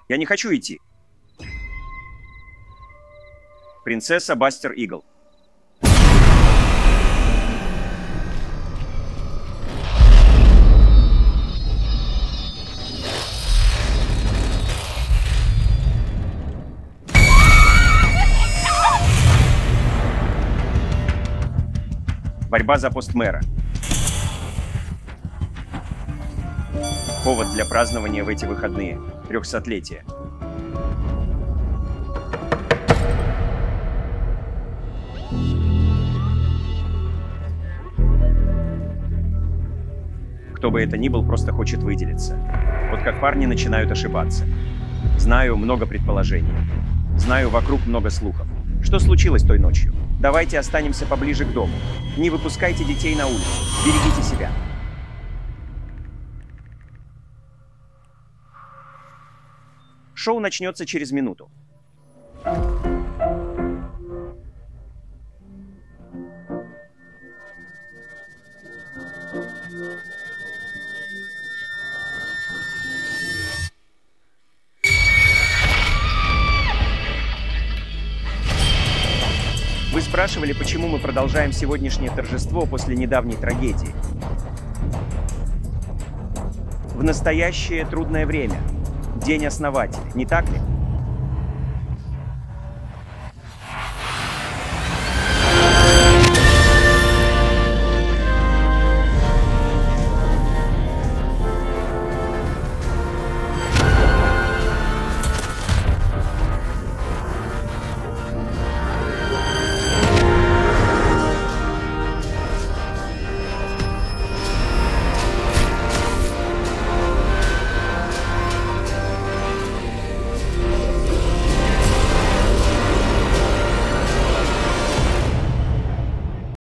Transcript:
Я не хочу идти. Принцесса Бастер Игл. Борьба за пост мэра. Повод для празднования в эти выходные. 300-летие. Кто бы это ни был, просто хочет выделиться. Вот как парни начинают ошибаться. Знаю много предположений. Знаю, вокруг много слухов. Что случилось той ночью? Давайте останемся поближе к дому. Не выпускайте детей на улицу. Берегите себя. Шоу начнется через минуту. Вы спрашивали, почему мы продолжаем сегодняшнее торжество после недавней трагедии. В настоящее трудное время. День основателей, не так ли?